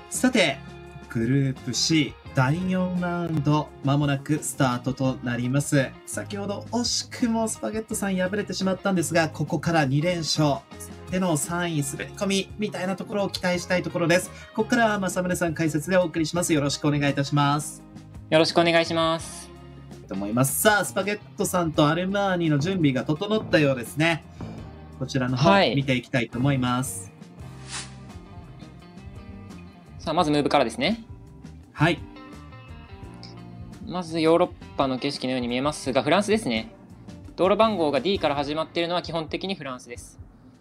さて、グループ C 第4ラウンド、まもなくスタートとなります。先ほど惜しくもスパゲットさん敗れてしまったんですが、ここから2連勝での3位滑り込みみたいなところを期待したいところです。ここからは正宗さん解説でお送りします。よろしくお願いいたします。 よろしくお願いします。 と思います。さあ、スパゲットさんとアルマーニの準備が整ったようですね。こちらの方、見ていきたいと思います。 さあ、まずムーブからですね。 はい。 まずヨーロッパの景色のように見えますが、フランスですね。道路番号が D から始まっているのは基本的にフランスです。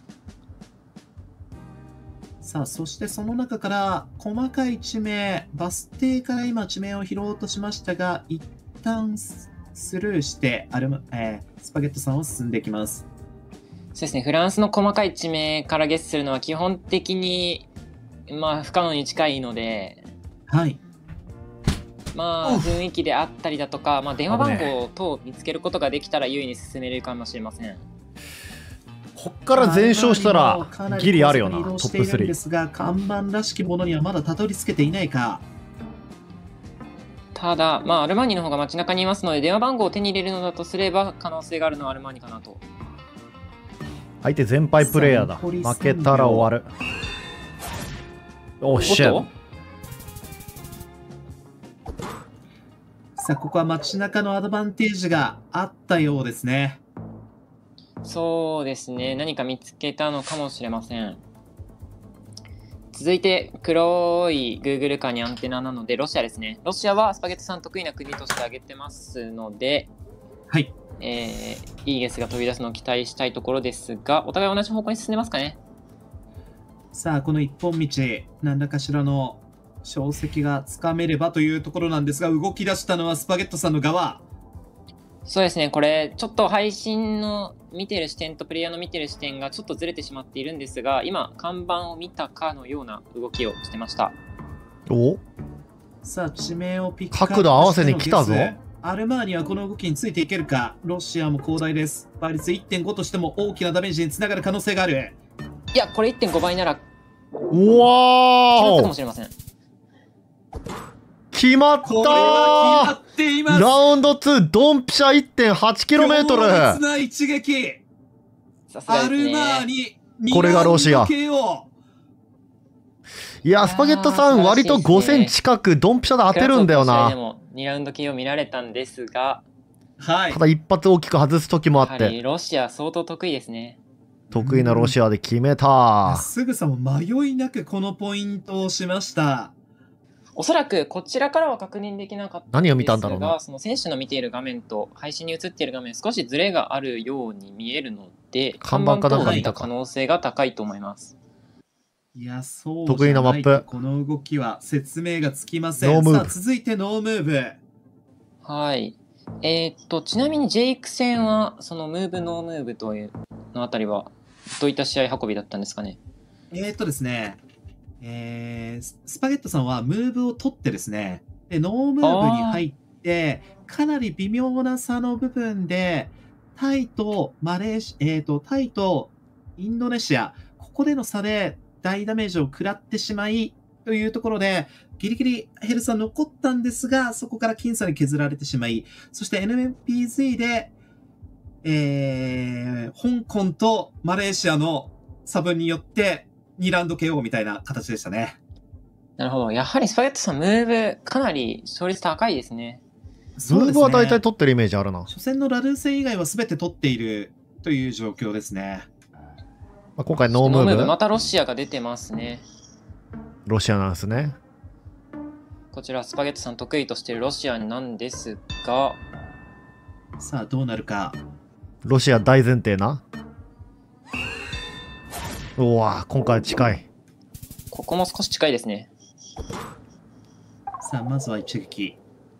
さあ、そしてその中から細かい地名、バス停から今地名を拾おうとしましたが、一旦スルーしてスパゲットさんを進んでいきます。 そうですね、フランスの細かい地名からゲットするのは基本的に、不可能に近いので、 はい。 雰囲気であったりだとか、電話番号等見つけることができたら優位に進めれるかもしれません。 こっから全勝したらギリあるよな。トップ3 ですが、看板らしきものにはまだたどり着けていないか。 ただ、アルマーニの方が街中にいますので、電話番号を手に入れるのだとすれば可能性があるのはアルマーニかなと。 相手全敗プレイヤーだ。負けたら終わる。おっしゃ。 さあ、ここは街中のアドバンテージがあったようですね。 そうですね、何か見つけたのかもしれません。続いて、黒い Google カーにアンテナなので、ロシアですね。ロシアはスパゲットさん得意な国として挙げてますので、 はい。 いいゲスが飛び出すのを期待したいところですが、お互い同じ方向に進んでますかね。 さあ、この一本道、何らかしらの証跡がつかめればというところなんですが、動き出したのはスパゲットさんの側。 そうですね、これちょっと配信の見てる視点とプレイヤーの見てる視点がちょっとずれてしまっているんですが、今看板を見たかのような動きをしてました。 お、 さあ、地名をピックアップしての角度合わせに来たぞ。 アルマーニはこの動きについていけるか。ロシアも広大です。倍率 1.5 としても大きなダメージにつながる可能性がある。 いや、これ 1.5 倍ならうわー、 決まったかもしれません。 決まったー。 これは決まっています。 ラウンド2、ドンピシャ 1.8km。 強烈な一撃。アルマーニ、 これがロシア。いや、スパゲットさん、割と5センチ近くドンピシャで当てるんだよな。 でも2ラウンド KO 見られたんですが、 はい、 ただ一発大きく外す時もあって、 ロシア相当得意ですね。 得意なロシアで決めた。 すぐさま迷いなくこのポイントをしました。 おそらくこちらからは確認できなかったんですが、 何を見たんだろうな。 その選手の見ている画面と配信に映っている画面少しズレがあるように見えるので、 看板かなんか見た可能性が高いと思います。 いや、そう得意なマップ。 この動きは説明がつきません。さあ、続いてノームーブ。 はい。ちなみにジェイク戦はそのムーブノームーブというのあたりはどういった試合運びだったんですかね。 ですね、スパゲットさんはムーブを取ってですね、でノームーブに入って、かなり微妙な差の部分で、タイとタイとインドネシア、ここでの差で大ダメージを食らってしまい、というところで、ギリギリヘルスは残ったんですが、そこから僅差に削られてしまい、そして NMPZ で、香港とマレーシアの差分によって2ラウンド KO みたいな形でしたね。 なるほど。やはりスパゲットさん、ムーブかなり勝率高いですね。 ムーブは大体取ってるイメージあるな。 初戦のラルー戦以外は全て取っているという状況ですね。 今回ノームーブ。 またロシアが出てますね。 ロシアなんですね。 こちらスパゲットさん得意としているロシアなんですが、 さあどうなるか。 ロシア大前提な。うわ、今回近い。 ここも少し近いですね。 さあまずは一撃。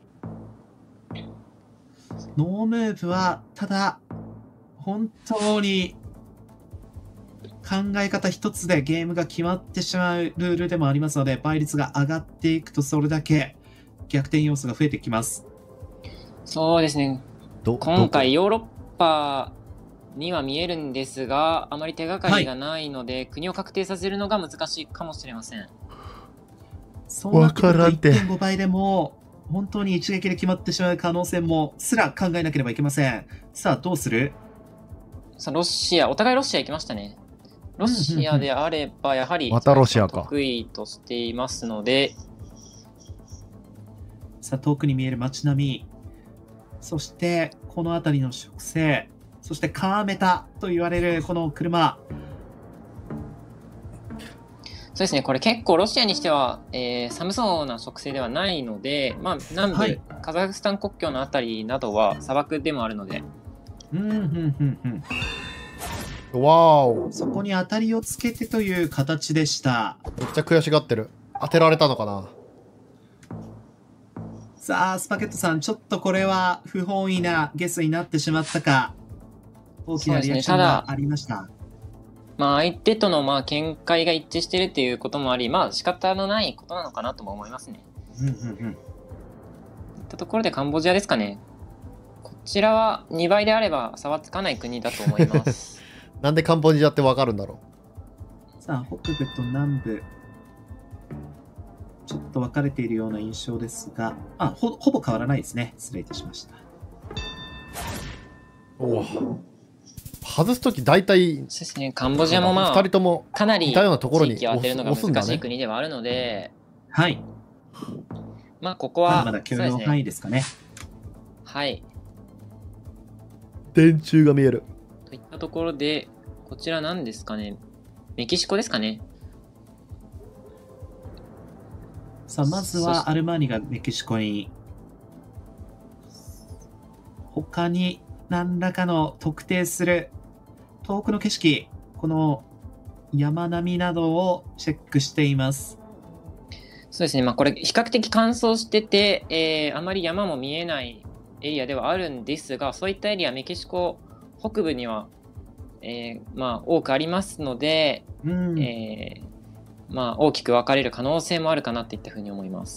ノームーブはただ本当に考え方一つでゲームが決まってしまうルールでもありますので、倍率が上がっていくとそれだけ逆転要素が増えてきます。 そうですね。今回ヨーロッパには見えるんですが、あまり手がかりがないので、国を確定させるのが難しいかもしれません。 そうなってくるとわからんて 1.5倍でも本当に一撃で決まってしまう可能性もすら考えなければいけません。さあどうする？ さあロシア、お互いロシア行きましたね。ロシアであれば、やはり、 またロシアか得意としていますので、 さあ遠くに見える街並み、そしてこの辺りの植生、そしてカーメタと言われるこの車。 そうですね、これ結構ロシアにしては、寒そうな植生ではないので、まあ、南部、 はい、 カザフスタン国境のあたりなどは砂漠でもあるので、 わーお。 そこに当たりをつけてという形でした。 めっちゃ悔しがってる。当てられたのかな。 さあスパゲットさん、ちょっとこれは不本意なゲスになってしまったか。大きなリアクションがありました。 まあ、相手との見解が一致しているということもあり、まあ仕方のないことなのかなとも思いますね。といったところでカンボジアですかね。こちらは2倍であれば差はつかない国だと思います。 なんでカンボジアってわかるんだろさあ北部と南部、ちょっと分かれているような印象ですが、ほぼ変わらないですね。失礼いたしました。 う。おお。外すとき大体そうですね、カンボジアも 2人ともかなり似たようなところに地域を当てるのが押すんだね難しい国ではあるので、 はい。 まあここは、 まだまだ許容範囲ですかね。 はい。 電柱が見える。 といったところで、こちら何ですかね。メキシコですかね。 さあまずはアルマーニがメキシコに、他に何らかの特定する遠くの景色、この山並みなどをチェックしています。 そうですね、これ比較的乾燥してて、あまり山も見えないエリアではあるんですが、そういったエリア、メキシコ北部には、多くありますので、大きく分かれる可能性もあるかなといったふうに思います。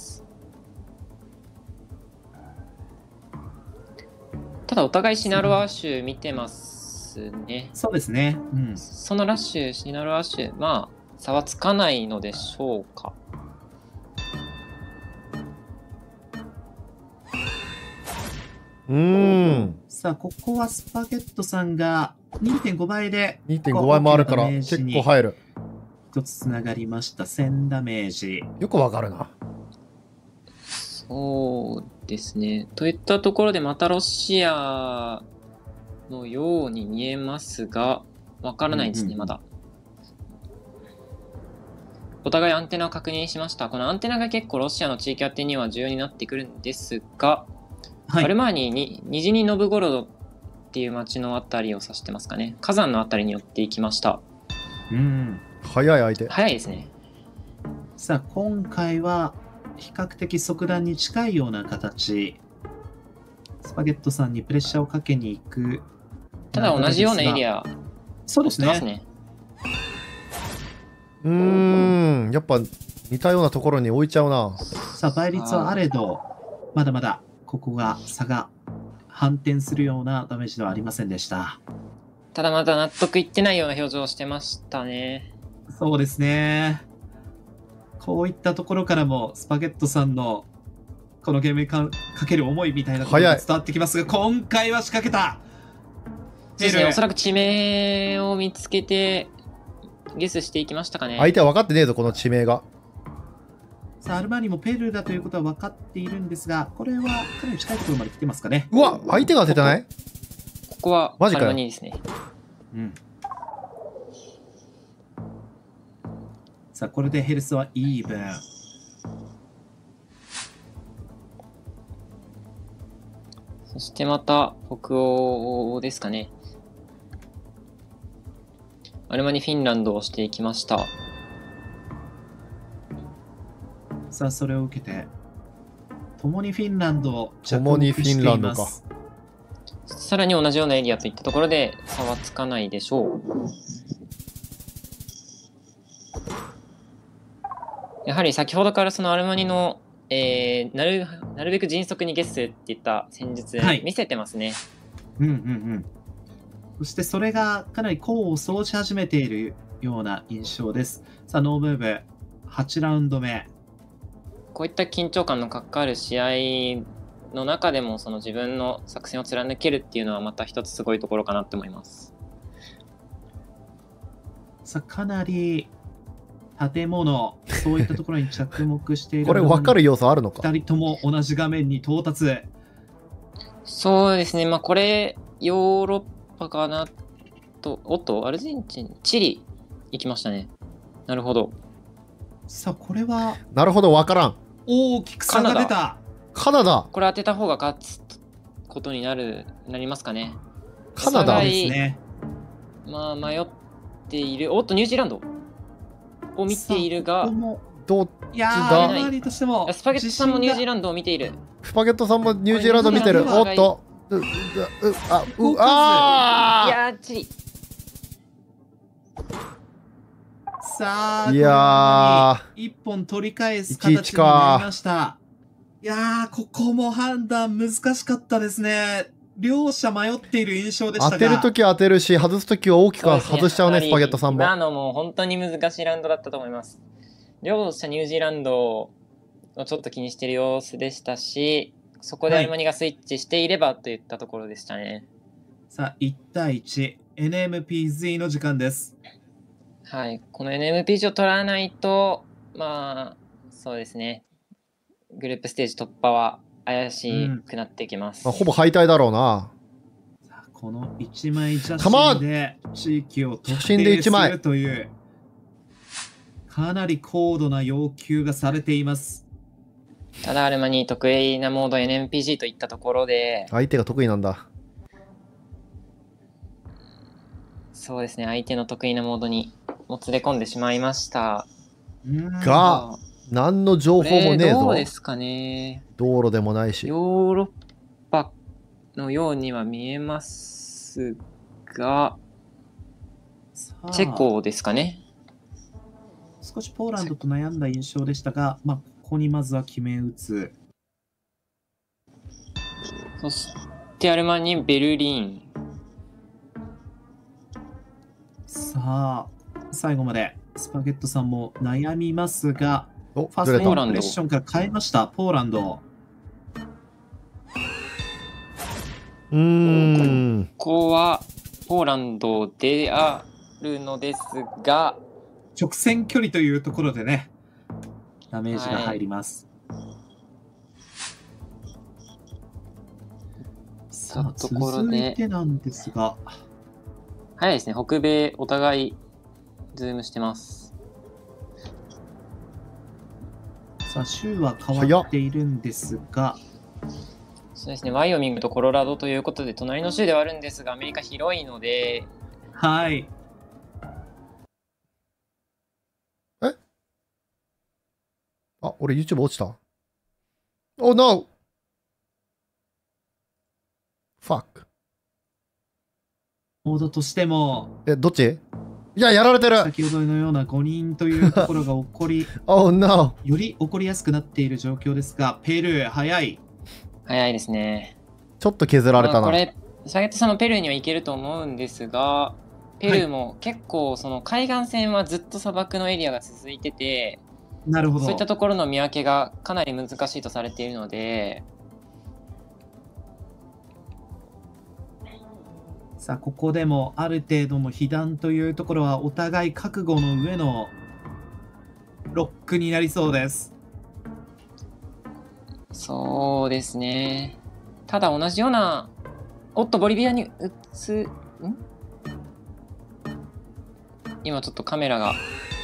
ただお互いシナロア州見てますね。 そうですね。 そのラッシュ、シナロア州、差はつかないのでしょうか。 さあここはスパゲットさんが 2.5 倍で 2.5 倍もあるから結構入る。 一つつながりました。1000ダメージ。 よくわかるな。 そうですね。といったところでまたロシアのように見えますが、わからないですね、まだ。お互いアンテナを確認しました。このアンテナが結構ロシアの地域当てには重要になってくるんですが、アルマーニにニジニ・ノブゴロドっていう町のあたりを指してますかね。火山のあたりに寄っていきました。 早い相手。 早いですね。 さあ今回は比較的即断に近いような形。スパゲットさんにプレッシャーをかけに行く。 ただ同じようなエリア、 そうですね。 やっぱ似たようなところに置いちゃうな。 さあ倍率はあれど、まだまだここが差が反転するようなダメージではありませんでした。 ただまだ納得いってないような表情をしてましたね。 そうですね。こういったところからもスパゲットさんのこのゲームにかける思いみたいなところが伝わってきますが、今回は仕掛けた。 そうですね、おそらく地名を見つけてゲスしていきましたかね。 相手は分かってねえぞ、この地名が。 さあアルマーニもペルーだということは分かっているんですが、これはかなり近いところまで来てますかね。 うわ、相手が当ててない？ ここはアルマーニですね。 さあこれでヘルスはイーブン。 そしてまた北欧ですかね。アルマニフィンランドをしていきました。 さあそれを受けて共にフィンランドを共にフィンランドか。 さらに同じようなエリアといったところで差はつかないでしょう。やはり先ほどからそのアルマニの、なるべく迅速にゲスっていった戦術見せてますね。 そしてそれがかなり功を奏し始めているような印象です。さあノームーブ8ラウンド目。 こういった緊張感のかかる試合の中でもその自分の作戦を貫けるっていうのはまた一つすごいところかなって思います。 さあ、かなり建物、そういったところに着目している。 これ分かる要素あるのか。 2人とも同じ画面に到達。 そうですね、まあこれヨーロッパかなと、おっと、アルゼンチン、チリ行きましたね。なるほど。 さあ、これはなるほど、分からん。 大きく差が出た。 カナダ。 これ当てた方が勝つことになりますかね。 カナダお互いですね。 まあ迷っている。おっと、ニュージーランドを見ているが、 ここもどっいやだー、マリとしてもスパゲットさんもニュージーランランドを見ている。 スパゲットさんもニュージーランド見てる。 ニュージーランドおっと。あいやー、チリ。 さあ、 いや一本取り返す 1-1 形になりました。いやー、ここも判断難しかったですね。両者迷っている印象でしたが。 当てるときは当てるし、外すときは大きく外しちゃうね、スパゲットさんも。 今のも本当に難しいラウンドだったと思います。両者ニュージーランドをちょっと気にしている様子でしたし、そこでアルマニがスイッチしていればといったところでしたね。 さあ、1対1、NMPZ の時間です。 はい、この NMPG を取らないと、まあ、そうですね、グループステージ突破は怪しくなってきます。 ほぼ敗退だろうな。 さあ、この1枚写真で地域を特定するという、かなり高度な要求がされています。 ただ、アルマニ得意なモード NMPG といったところで、 相手が得意なんだ。 そうですね、相手の得意なモードにもつれ込んでしまいました。 が、何の情報もねえぞ。 どうですかね。 道路でもないし。 ヨーロッパのようには見えますが、チェコですかね。 少しポーランドと悩んだ印象でしたが、まあ、ここにまずは決め打つ。 そしてアルマニ、ベルリン。 さあ、最後までスパゲットさんも悩みますが、 フファーストインプレッションから変えました、ポーランド。 ここはポーランドであるのですが、 直線距離というところでね、ダメージが入ります。さあ、続いてなんですが、 早いですね、北米お互いズームしてます。 さあ、州は変わっているんですが、 そうですね、ワイオミングとコロラドということで隣の州ではあるんですが、アメリカ広いので、 はい。 あ、俺 YouTube 落ちた。Oh no! Fuck. モードとしても、 どっち？いや、やられてる。 先ほどのような5人というところが起こり、 Oh no! より起こりやすくなっている状況ですが、ペルー、早い。 早いですね。 ちょっと削られたな。 これ、スパゲットさんもペルーには行けると思うんですが、ペルーも結構その海岸線はずっと砂漠のエリアが続いてて、 なるほど。 そういったところの見分けがかなり難しいとされているので、 さあ、ここでもある程度の被弾というところはお互い覚悟の上のロックになりそうです。 そうですね。ただ同じような、おっと、ボリビアに今ちょっとカメラが。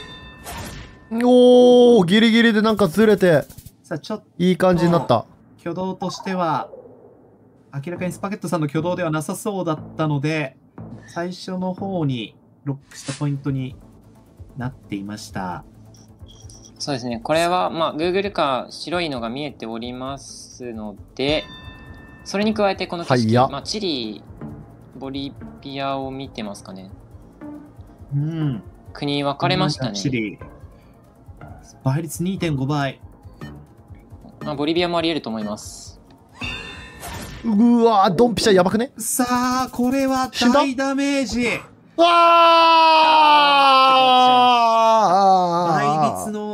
おー、ギリギリでなんかずれて、 さあ、ちょっといい感じになった。 挙動としては、明らかにスパゲットさんの挙動ではなさそうだったので、最初の方にロックしたポイントになっていました。 そうですね。これは、まあ、Google か白いのが見えておりますので、それに加えてこの景色、まあ、チリ、ボリビアを見てますかね。 うん。 国分かれましたね。 チリ。倍率 2.5 倍。 まあ、ボリビアもあり得ると思います。 うわー、ドンピシャやばくね。 さあ、これは大ダメージ。 あ倍率の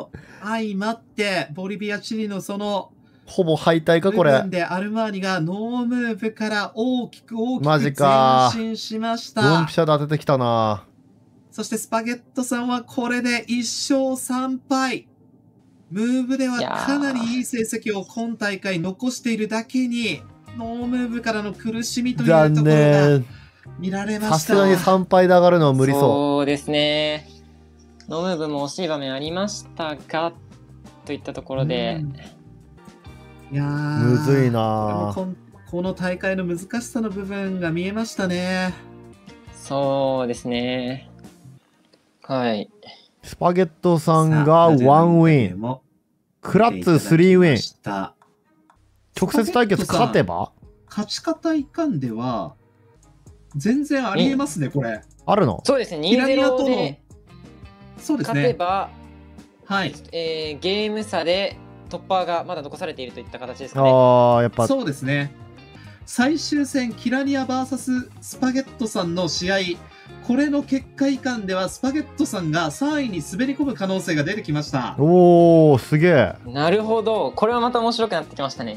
相まって、ボリビア、チリのその、 ほぼ敗退か、こ部れ。 分でアルマーニがノームーブから大きくマジ前か進しましドンたピ。シャで当ててきたな。 そしてスパゲットさんはこれで1勝3敗。ムーブではかなりいい成績を今大会残しているだけに、ノームーブからの苦しみというとこ残ろが念。 見られました。 さすがに3敗で上がるのは無理そそうですね。ノームーブも惜しい場面ありましたが、といったところで、 いやーむずいなこれもこの大会の難しさの部分が見えましたね。 そうですね。はい。 う。スパゲットさんがさあ 1ウィン。 ン。 クラッツ3ウィン。 ン。 直接対決勝てば勝ち方いかんでは、全然ありえますね、これ。 あるのそうですね。 キラニアと 2-0 のでそうですね。 勝てば、 はい。 ゲーム差で突破がまだ残されているといった形ですかね。 ああ、やっぱ。 そうですね。最終戦、キラニア VS スパゲットさんの試合、これの結果いかんでは、スパゲットさんが3位に滑り込む可能性が出てきました。 おー、すげえ。 なるほど。これはまた面白くなってきましたね。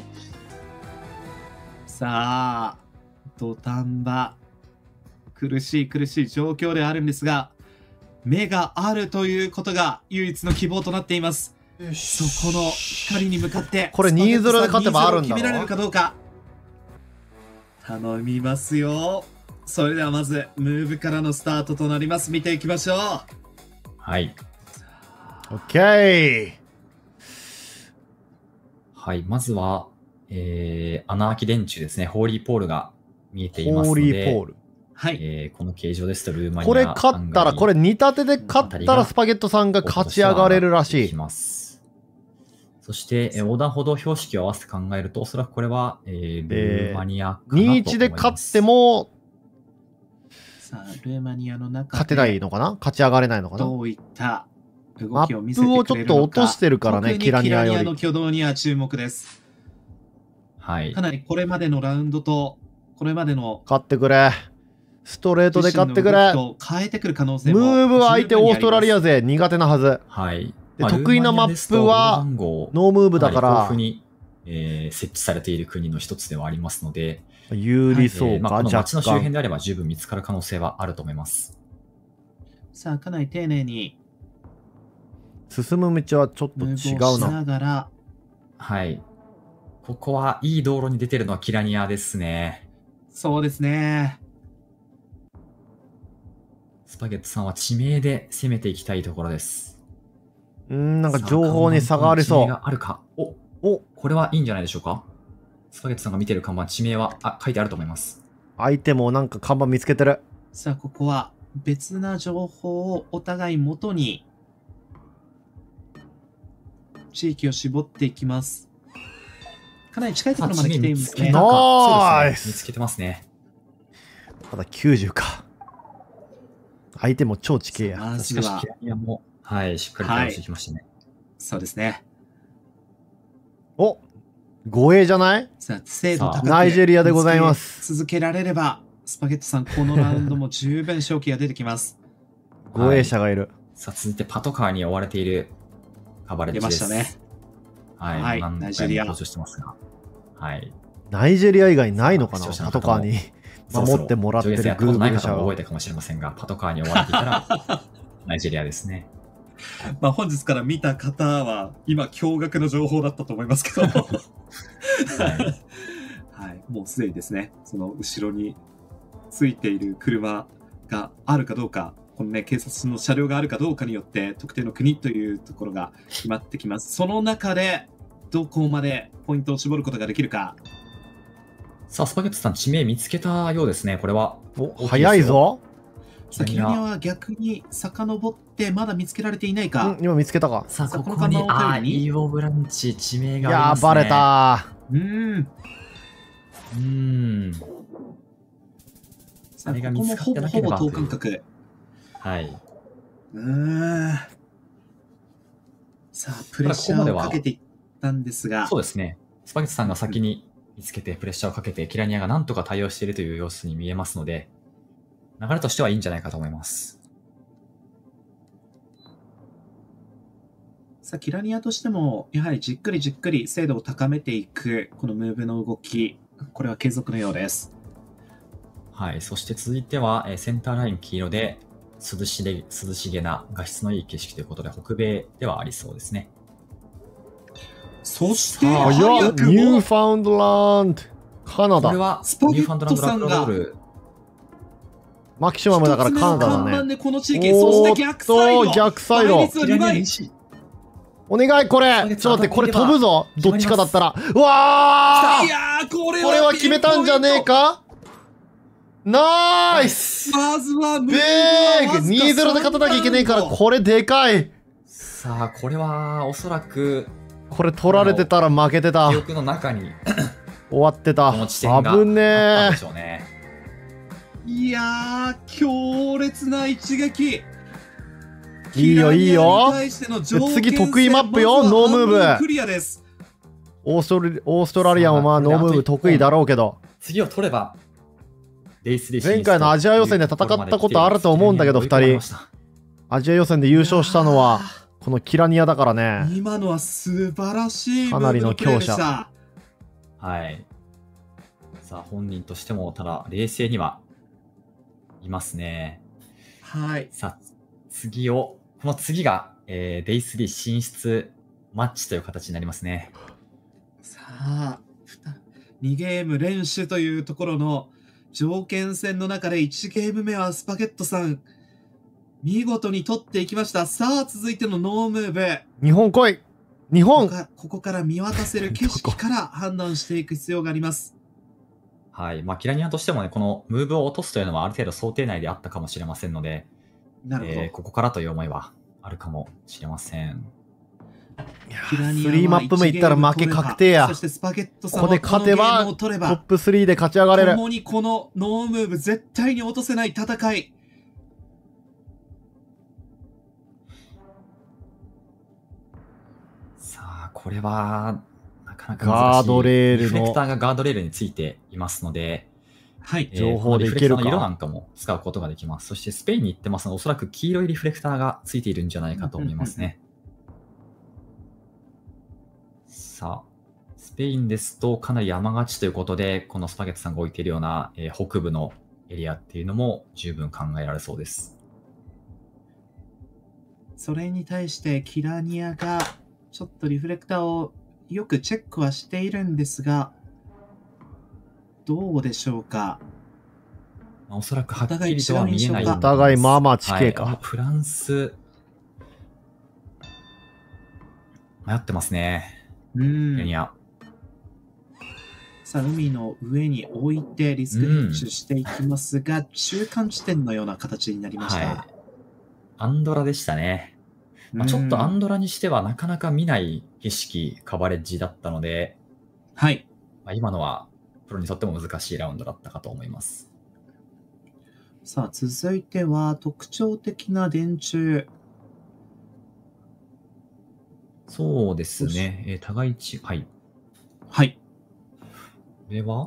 さあ、土壇場、苦しい状況ではあるんですが、目があるということが唯一の希望となっています。そこの光に向かって、 これ2-0で勝てばあるんだろ 2-0決められるかどうか。頼みますよ。それではまず、ムーブからのスタートとなります。見ていきましょう。 はい。 オッケー。 はい。まずは、穴あき電柱ですね。ホーリーポールが見えていますホーので、 リーポール。 はい。 この形状ですとルーマニア、 これ勝ったら、これハンガリー 2立てで勝ったらスパゲットさんが勝ち上がれるらしいき。ますそして、横断歩道標識を合わせて考えると、おそらくこれは、ルーマニアかなと思います。 2-1で勝ってもさあ、ルーマニアの中で勝てないのかな、勝ち上がれないのかな。 どういったマ動きを見せてくれるのか。 ップをちょっと落としてるからね、 特にキラニアよキラニアのり。 挙動には注目です。 はいか。なりこれまでのラウンドと、これまでの勝ってくれ。ストレートで勝ってくれ。 自身の動きと変えてくる可能性ムもーブは相手オーストラリア勢苦手なはず。 はい。 で得意なマップはルーマニアですと横断号ノームーブだかかなり豊ら富に、設置されている国の一つではありますので、 有利そうか、 この若街の周辺干。 であれば十分見つかる可能性はあると思います。 さあ、かなり丁寧に進む道はちょっとム違ーブをしうな。 ながら、 はい。ここはいい道路に出てるのはキラニアですね。 そうですね。 スパゲットさんは地名で攻めていきたいところです。 なんか情報に差がありそさあ看板との地名う。 があるか。 お、 これはいいんじゃないでしょうか。スパゲットさんが見てる看板、地名は、書いてあると思います。 相手もなんか看板見つけてる。 さあ、ここは別な情報をお互い元に地域を絞っていきます。かなり近いところまで来ていますね。 ナイスそうですね。見つけてますね。 ただ90か。相手も超地形や。 まずはしかしキ、ラニアも、はい、しっかり対応してきましたね。 そうですね。 お、護衛じゃない？ さあ、精度高くナイジェリアでございます続けられれば、スパゲットさん、このラウンドも十分勝機が出てきます。 護衛者がいる。 さあ、続いてパトカーに追われているカバレッジです。 出ましたね。 はい、 はい何ナイジェリア回も登場してますが。はい。 ナイジェリア以外ないのかな、 視聴者パトカーに守ってもらってる上越やったことない方も覚えグーグル社は。 てるかもしれませんが、パトカーに追われていたら、ナイジェリアですね。 まあ、本日から見た方は、今、驚愕の情報だったと思いますけど、 はい。 はい、もうすでにですね、その後ろについている車があるかどうか、このね、警察の車両があるかどうかによって、特定の国というところが決まってきます。その中で、どこまでポイントを絞ることができるか。 さあ、スパゲットさん、地名見つけたようですね、これは。 お、早いぞ。 さあ、キラニアは逆に遡って、まだ見つけられていないか。 今見つけたか。 さあ、 さあここに、 この看板を頼りにイオブランチ、地名いがありますね。 やー、バレ。たさあ、 あれがここも見つかってなければほぼ等間隔。 はい。 さあ、プレッシャーをかけていったんですが、 そうですね。スパゲットさんが先に見つけて、プレッシャーをかけて、キラニアがなんとか対応しているという様子に見えますので、流れとしてはいいんじゃないかと思います。 さあ、キラニアとしても、やはりじっくりじっくり精度を高めていく、このムーブの動き、これは継続のようです。 はい。そして続いては、センターライン黄色で涼しげな画質のいい景色ということで、北米ではありそうですね。 そして、 早っ、ニ早くューもファウンドランド、カナダ。 これはスパゲッニューファンドランドラックロトさんがール。 マキシマムだからカナダ一つ目の看板だね。 でこの地域、そして逆サイド。 逆サイド倍率は2倍。 お願い、これ。ちょっと待って、これ飛ぶぞ。どっちかだったら。うわー、 いやー、これこれは決めたんじゃねえか。ナイス。 まずはムーブベーグ !2-0 で勝たなきゃいけねえから、これでかい。 さあ、これはおそらくこれ取られてたら負けてた。 記憶の中に終わってた。 この地点があ危ねったんえでし。ょうね。 いやー、強烈な一撃。 いいよいいよ。 次得意マップよ、ノームーブ。 クリアです。 オーストラリアもまあノームーブ得意だろうけど。 次を取れば、デイスリー前回のアジア予選で戦ったことあると思うんだけど、2人。アジア予選で優勝したのは、このキラニアだからね。 今のは素晴らしいかなりの強者。 はい。さあ、本人としても、ただ、冷静にはいますね。 はい。 さあ、この次が、デイ3進出マッチという形になりますね。 さあ、2ゲーム連取というところの条件戦の中で1ゲーム目はスパゲットさん、見事に取っていきました。さあ、続いてのノームーブ。 日本来い。日本。 ここから見渡せる景色から判断していく必要があります。 はい。まあ、キラニアとしてもね、このムーブを落とすというのはある程度想定内であったかもしれませんので、 なるほど。 ここからという思いはあるかもしれません。 3マップ目いったら負け確定や。 そしてスパゲットさんここで勝てばトップ3で勝ち上がれる。 共にこのノームーブ絶対に落とせない戦い。 さあ、これはなかなか難しい。 ガードレールのリフレクターがガードレールについていますので、 はい、 情報でいけるか。 リフレクターの色なんかも使うことができます。そしてスペインに行ってますので、おそらく黄色いリフレクターがついているんじゃないかと思いますね。さあ、スペインですとかなり山勝ちということで、このスパゲットさんが置いているような、北部のエリアっていうのも十分考えられそうです。 それに対してキラニアがちょっとリフレクターをよくチェックはしているんですが、どうでしょうか。 おそらくはっきりとは見えない。 お互いまあまあ地形か。 はい、フランス、迷ってますね。キラニア。 さあ、海の上に置いてリスクヘッジしていきますが、中間地点のような形になりました。 はい、アンドラでしたね。まあ、ちょっとアンドラにしてはなかなか見ない景色、カバレッジだったので、 はい。 まあ、今のはプロにとっても難しいラウンドだったかと思います。 さあ、続いては特徴的な電柱。 そうですね。互いはい。 はい。 これは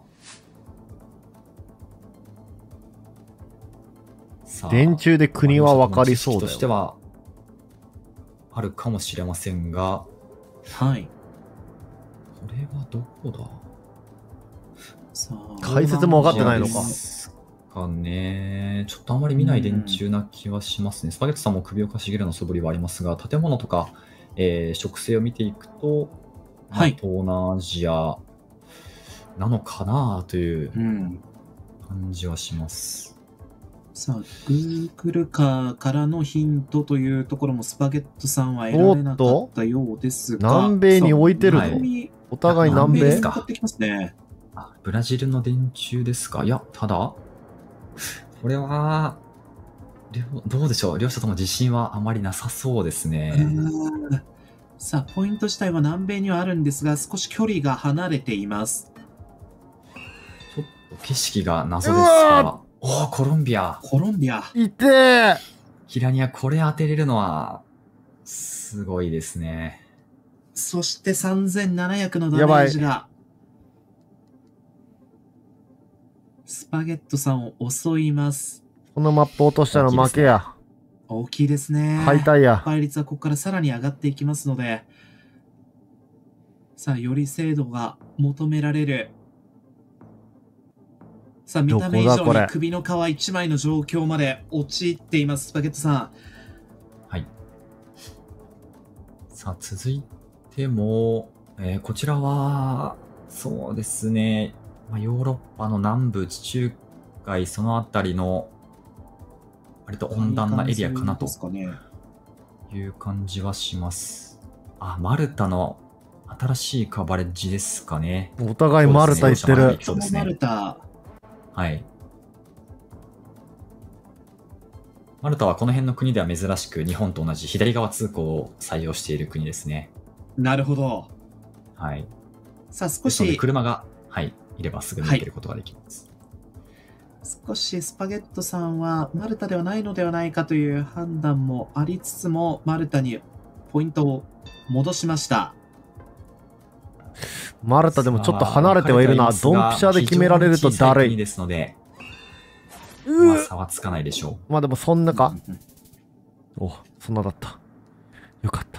電柱で国は分かりそうだよ。 としてはあるかもしれませんが、 はい。 これはどこだ。 さあ、 解説も分かってないのか。 かね。ちょっとあまり見ない電柱な気はしますね。スパゲットさんも首をかしげるような素振りはありますが、建物とか、植生を見ていくと、 はい、 東南アジアなのかなという感じはします。 さあ、Google からのヒントというところもスパゲットさんは得られなかったようですが、 南米に置いてるの、お互い南米ですか。 ブラジルの電柱ですか。いや、ただ、これは、どうでしょう。両者とも自信はあまりなさそうですね。 さあ、ポイント自体は南米にはあるんですが、少し距離が離れています。 ちょっと景色が謎ですが、おお、コロンビア。 コロンビア。 いてー。 キラニア、これ当てれるのは、すごいですね。 そして3700のダメージが、スパゲットさんを襲います。 このマップ落としたら負けや。 大きいですね。 解体や。 倍率はここからさらに上がっていきますので、さあ、より精度が求められる。さあ、見た目以上にどこだこれ首の皮一枚の状況まで陥っています、スパゲットさん。 はい。さあ、続いても、こちらは、そうですね、ヨーロッパの南部、地中海、そのあたりの、割と温暖なエリアかなとですかね。 いう感じはします。あ、マルタの新しいカバレッジですかね。 お互いマルタ行ってる。 そうですね。 マルタ。 はい。マルタはこの辺の国では珍しく日本と同じ左側通行を採用している国ですね。 なるほど。 はい。 さあ、少ですのでし、 車が、はい、いればすぐに行けることができます。 少しスパゲットさんはマルタではないのではないかという判断もありつつも、マルタにポイントを戻しました。 マルタでもちょっと離れてはいるな。ドンピシャで決められるとだるい。 ですので、まあ差はつかないでしょまあでもそんなか。 うんうんお、そんなだった。よかった。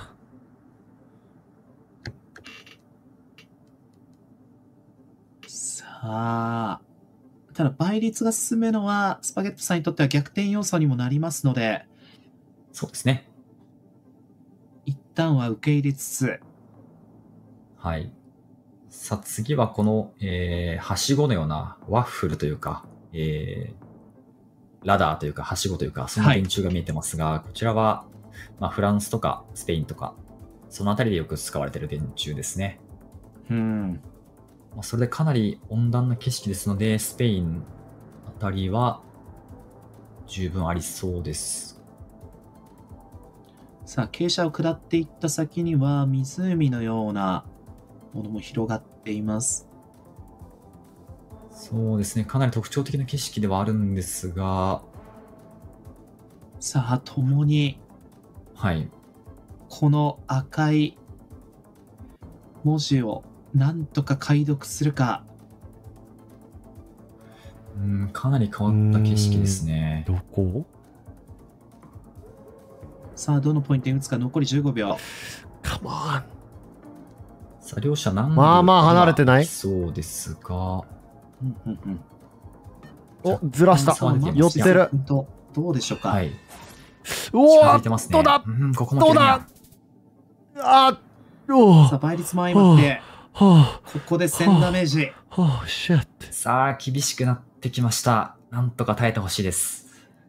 さあ、ただ倍率が進むのはスパゲットさんにとっては逆転要素にもなりますので、 う。そうですね。 一旦は受け入れつつ、 はい。さあ次はこの、はしごのようなワッフルというか、ラダーというか、はしごというか、その電柱が見えてますが、こちらは、まあ、フランスとかスペインとか、そのあたりでよく使われている電柱ですね。まあ、それでかなり温暖な景色ですので、スペインあたりは十分ありそうです。 さあ、傾斜を下っていった先には湖のようなものも広がっています。 そうですね、かなり特徴的な景色ではあるんですが、 さあ、共にはい。 この赤い文字をなんとか解読するか。 かなり変わった景色ですね。 どこ？ さあ、どのポイントに打つか。残り15秒。 カモン。 さあ、両者何まあまあ離れてないそうですが、 うんうんうん。 お、ずらした。 さあ寄ってる。 どうでしょうか。 はい。 うおー近づいてますね。 どうだここもどうだあおさあ、倍率も相まって、 はここで1000ダメージ。 あ、はあ、シェット。 さあ、厳しくなってきました。なんとか耐えてほしいです。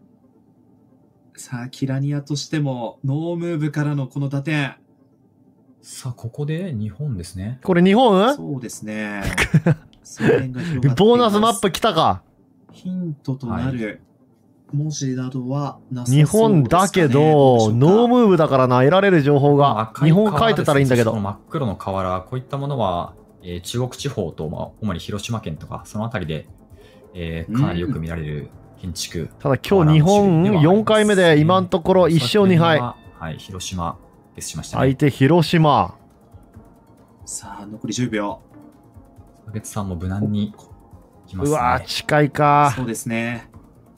さあ、キラニアとしても、ノームーブからのこの打点。 さあ、ここで日本ですね。 これ日本そうですね。水面が広がっています。 ボーナスマップ来たか。 ヒントとなる文字などはなさそうですかね。 日本だけど、ノームーブだからな、得られる情報が。 赤い日本書いてたらいいんだけど。 この真っ黒の瓦、こういったものは、中国地方と、主に広島県とか、そのあたりで、かなりよく見られる建築。 ただ今日日本4回目で今のところ1勝2敗。 はい、広島ゲスしましたね。 相手広島。 さあ、残り10秒。 バケツさんも無難に来ますね。 うわー、近いか。 そうですね。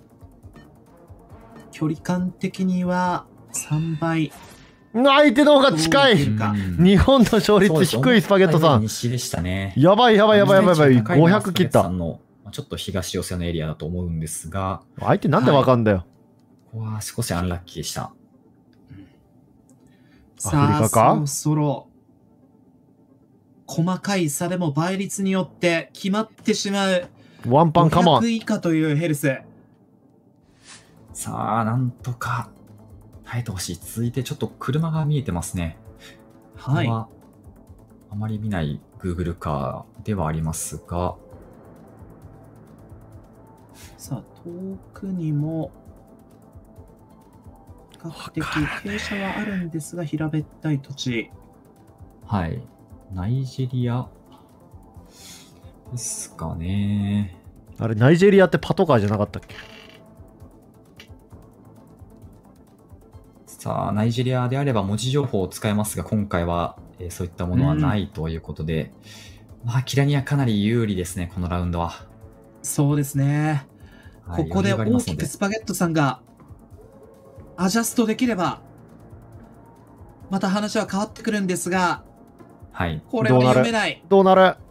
距離感的には3倍。 相手の方が近い。日本の勝率低いスパゲットさん。 西でしたね。 やばいやばいやばいやばいやばい。500切った。 ちょっと東寄せのエリアだと思うんですが。 相手なんでわかんだよ。 ここは少しアンラッキーでした。 アフリカか？ そろそろ細かい差でも倍率によって決まってしまう。 ワンパンカモン。 500以下というヘルス。 さあ、なんとか耐えてほしい。続いてちょっと車が見えてますね。 はい。 あまり見ない Google カーではありますが。 さあ、遠くにも比較的傾斜はあるんですが、平べったい土地。 はい。ナイジェリアですかね。 あれ、ナイジェリアってパトカーじゃなかったっけ？ さあ、ナイジェリアであれば文字情報を使えますが、今回は、そういったものはないということで、まあ、キラニアかなり有利ですね、このラウンドは。 そうですね。 はい、 ここで大余裕がありますのきくスパゲットさんがアジャストできれば、また話は変わってくるんですが、 はい。 これは読めない。 どうなる？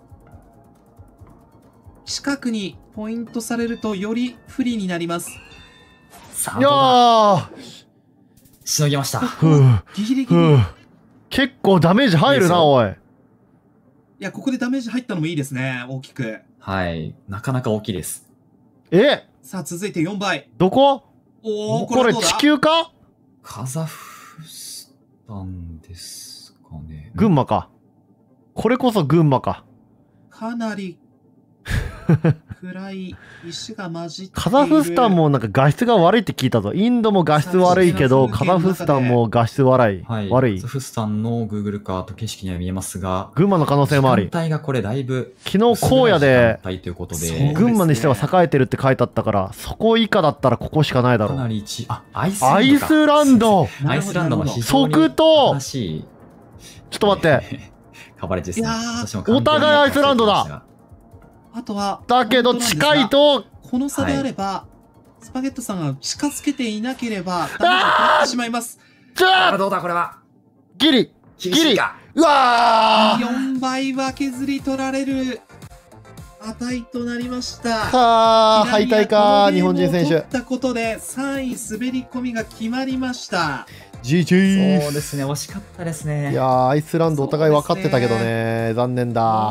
近くにポイントされるとより不利になります。 さあ、 いやどうだ？ ー、 しのぎました。 ギリギリ。 結構ダメージ入るな、おい。 いや、ここでダメージ入ったのもいいですね、大きく。 はい。なかなか大きいです。 さあ、続いて4倍。 どこ？ おお、 これ地球か？ カザフスタンですかね。 群馬か。これこそ群馬か。 かなり暗い石が混じっている。 カザフスタンもなんか画質が悪いって聞いたぞ。インドも画質悪いけど、カザフスタンも画質悪い。 はい。 悪い。 カザフスタンの Google カート景色には見えますが、 群馬の可能性もあり。 時間帯がこれだいぶ昨日荒野で、 ということで、 群馬にしては栄えてるって書いてあったから、そこ以下だったらここしかないだろう。 かなりアイスアイスランドアイスランドの非常に即答新しいちょっと待って。 カバレッジですね。 いやー私もお互いアイスランドだ。 あとは、 だけど近いと、 この差であれば、スパゲットさんが近づけていなければ、ダメージを食らってしまいます。 じゃあどうだこれは。 ギリ厳しいか。 うわー 4倍は削り取られる値となりました。 はー、敗退か、日本人選手。 取ったことで3位滑り込みが決まりました。 GG。 そうですね、惜しかったですね。 いやー、アイスランドお互い分かってたけどね、残念だ。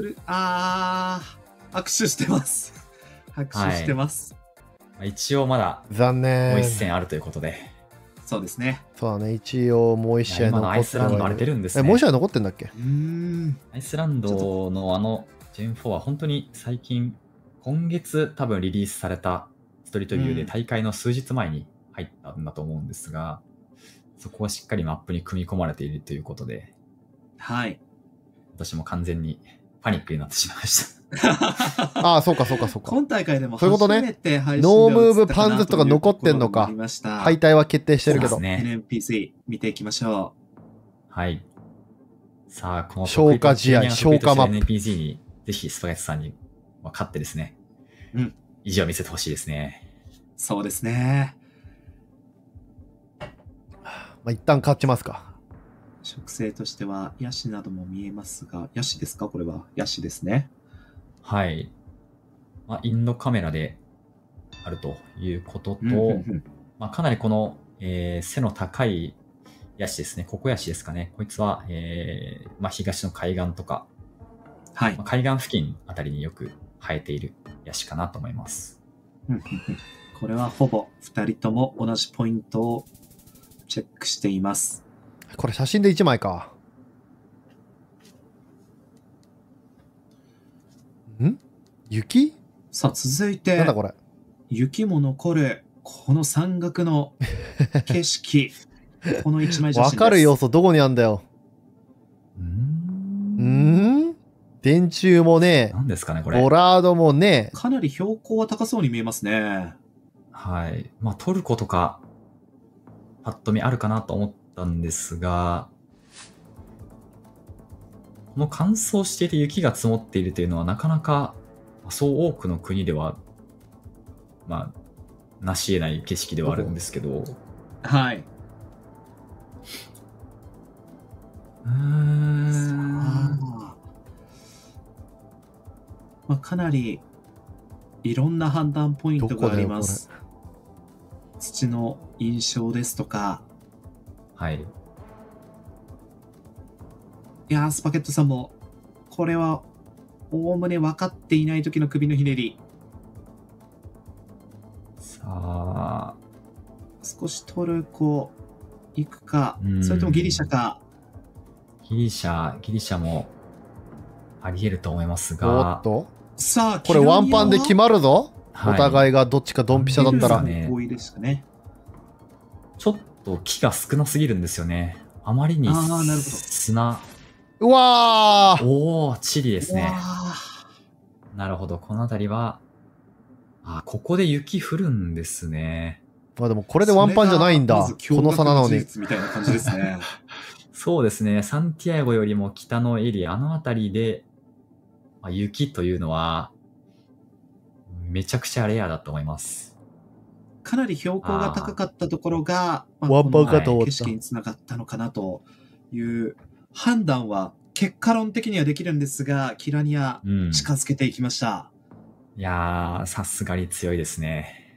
握手してます。握手してます。 はい、一応まだ残念。 もう一戦あるということで。 そうですね。 そうだね、一応もう一試合残ってる。 今のアイスランド荒れてるんですね。 もう一試合残ってんだっけ？ アイスランドのジェン4は本当に最近、今月多分リリースされたストリートビューで大会の数日前に入ったんだと思うんですが、そこはしっかりマップに組み込まれているということで、 はい。 私も完全にパニックになってしまいました。 ああ、そうかそうかそうか。 今大会でもそういうことね。 初めて配信ノームーブで映ったかなパンズとか残ってんのか。 というところもありました。 敗退は決定してるけど。 そうですね。 NPC 見ていきましょはい。さあ、この消化試合消化マップ NPC にぜひスパゲットさんに勝ってですね、意地を見せてほしいですね。 そうですね。 まあ、一旦勝ちますか。 植生としてはヤシなども見えますが、ヤシですか？これはヤシですね。はい。 インドカメラであるということと、かなりこの、背の高いヤシですね。ココヤシですかね。こいつは、東の海岸とか、海岸付近あたりによく生えているヤシかなと思います。 これはほぼ2人とも同じポイントをチェックしています。 これ写真で1枚か。雪？ さあ続いて、 なんだこれ。 雪も残るこの山岳の景色。この1枚写真です。 わかる要素どこにあんだよ。電柱もね、 何ですかねこれ。 ボラードもね。 かなり標高は高そうに見えますね。 はい。トルコとかパッと見あるかなと思ったんですが、この乾燥していて雪が積もっているというのはなかなかそう多くの国では成し得ない景色ではあるんですけど、 はい。かなりいろんな判断ポイントがあります。土の印象ですとか。 はい。 いやー、スパゲットさんもこれはおおむね分かっていない時の首のひねり。 さあ、 少しトルコ行くか、それともギリシャか。 ギリシャもあり得ると思いますが、 おっと、 さあこれワンパンで決まるぞ。お互いがどっちかドンピシャだったら。 ちょっと木が少なすぎるんですよね。あまりに砂。 うわー、 おー、チリですね。なるほど、この辺りは、ここで雪降るんですね。 でもこれでワンパンじゃないんだ。この差なのに。 みたいな感じですね。 そうですね。サンティアゴよりも北のエリア、あの辺りで、雪というのは、めちゃくちゃレアだと思います。 かなり標高が高かったところが、 ワンパンかと思った景色につながったのかなという判断は結果論的にはできるんですが、キラニアうん。 近づけていきました。 いやー、さすがに強いですね。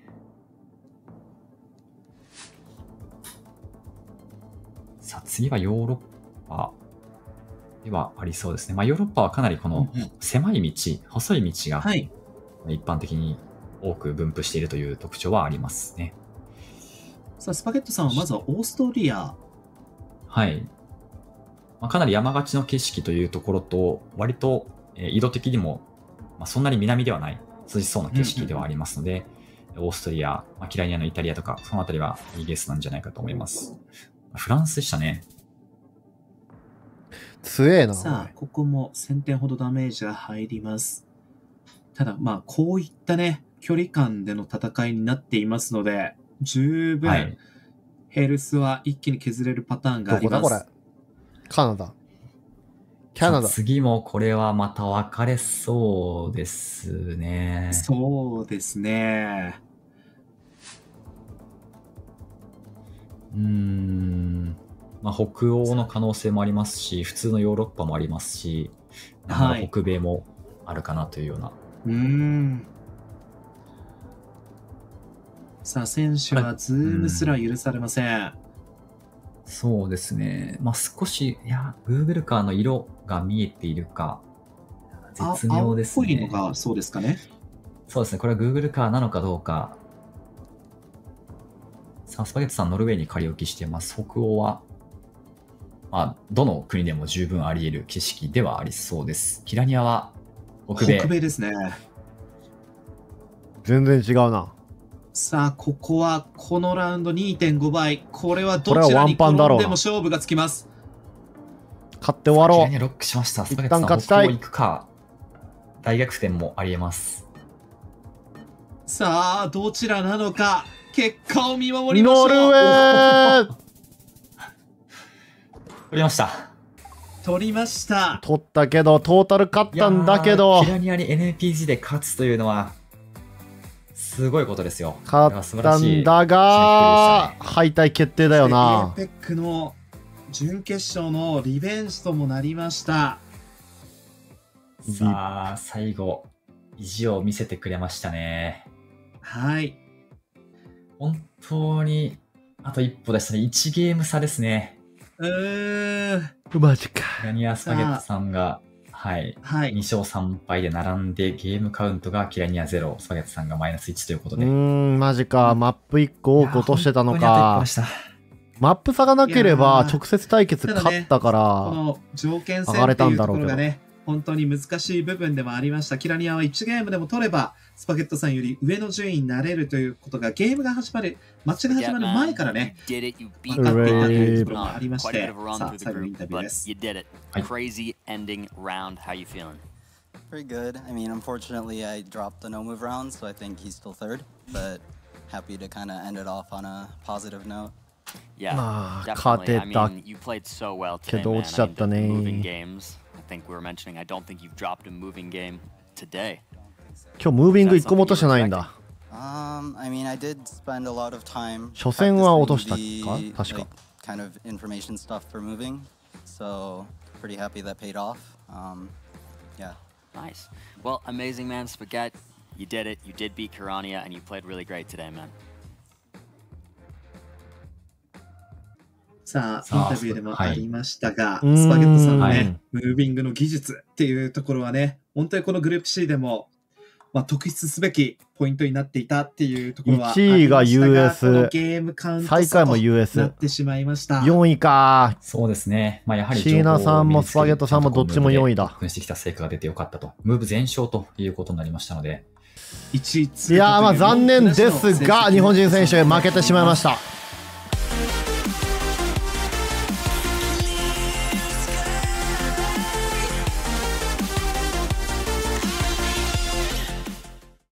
さあ、次はヨーロッパではありそうですね。まあ、ヨーロッパはかなりこのうんうん狭い道、細い道がはい。 一般的に多く分布しているという特徴はありますね。 さあ、スパゲットさんはまずはオーストリア。 はい。まあ、かなり山がちの景色というところと、割と緯度的にも、そんなに南ではない涼しそうな景色ではありますので、オーストリア、キラニアのイタリアとか、そのあたりはいいゲースなんじゃないかと思います。フランスでしたね。 強えな。 さあ、ここも1000点ほどダメージが入ります。ただ、こういったね、距離感での戦いになっていますので、十分、 はい。 ヘルスは一気に削れるパターンがあります。 どこだこれ。カナダ。キャナダ。 次もこれはまた分かれそうですね。 そうですね。 北欧の可能性もありますし、普通のヨーロッパもありますし、北米もあるかなというような。 さあ、選手はズームすら許されません。 そうですね。少し、Google カーの色が見えているか、絶妙ですね。 青っぽいのがそうですかね。 そうですね。これは Google カーなのかどうか。さあ、スパゲットさん、ノルウェーに仮置きしてます。北欧は、どの国でも十分あり得る景色ではありそうです。キラニアは北米。 北米ですね。 全然違うな。 さあ、ここはこのラウンド 2.5 倍。これはどちらに転んでも勝負がつきます。 勝って終わろう。 キラニアロックしました。スパゲットさん、 一旦勝ちたい北欧行くか。大逆転もあり得ます。 さあ、どちらなのか。結果を見守りましょう。 ノルウェー取りました。 取りました。 取ったけど、トータル勝ったんだけど。 キラニアに NPG で勝つというのは、すごいことですよ。 勝ったんだが、敗退決定だよな。 APEC の準決勝のリベンジともなりました。 さあ、最後、意地を見せてくれましたね。 はい。 本当に、あと一歩でしたね。1ゲーム差ですね。 マジか。 キラニアスパゲットさんが、2勝3敗で並んで、ゲームカウントがキラニア0、スパゲットさんがマイナス1ということで。 マジか。マップ1個多く落としてたのか。マップ差がなければ直接対決勝ったから、 この条件戦っていうところがね、本当に難しい部分でもありました。キラニアは1ゲームでも取れば、スパゲットさんより上の順位になれるということが、ゲームが始まる、マッチが始まる前からね、分かっていたというところもありまして、さあ、最後のインタビューです。 Crazy ending round. How you feeling? Pretty good. I mean, unfortunately, I dropped the no move round, so I think he's still third, but happy to kind of end it off on a positive note. Yeah, definitely. I mean, you played so well today, man. Moving games. I think we were mentioning, I don't think you've dropped a moving game today. 今日ムービング1個も落としてないんだ。 I mean, I did spend a lot of time 初戦は落としたか確か。 Kind of information stuff for moving, so pretty happy that paid off. Yeah. Nice. Well, amazing, man. Spaghetti, you did it. You did beat Kirania, and you played really great today, man. さあ、インタビューでもありましたが、スパゲットさんのね、ムービングの技術っていうところはね、本当にこのグループ C でも、特筆すべきポイントになっていたっていうところはありましたが、1位が US、ゲームカウント最下位も US なってしまいました。 4位か。 そうですね。やはりシーナさんもスパゲットさんもどっちも4位だ。 訓してきた成果が出てよかったと。ムーブ全勝ということになりましたので。 いや残念ですが、日本人選手負けてしまいました。